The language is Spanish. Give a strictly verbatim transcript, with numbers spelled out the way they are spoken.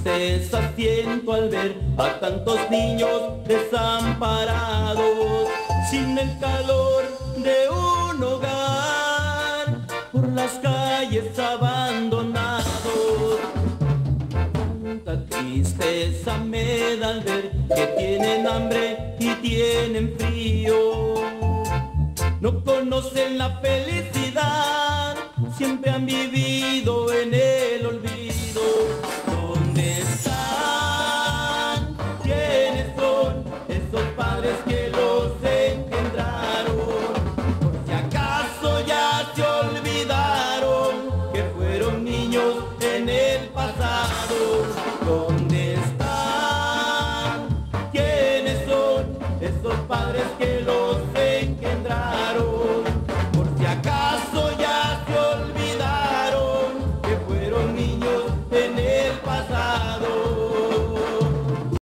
tristeza siento al ver a tantos niños desamparados, sin el calor de un hogar, por las calles abandonados. Tanta tristeza me da al ver que tienen hambre y tienen frío. No conocen la felicidad, siempre han vivido en el olvido. ¿Dónde están? ¿Quiénes son esos padres que los engendraron? Por si acaso ya se olvidaron que fueron niños en el pasado. ¿Dónde están? ¿Quiénes son esos padres que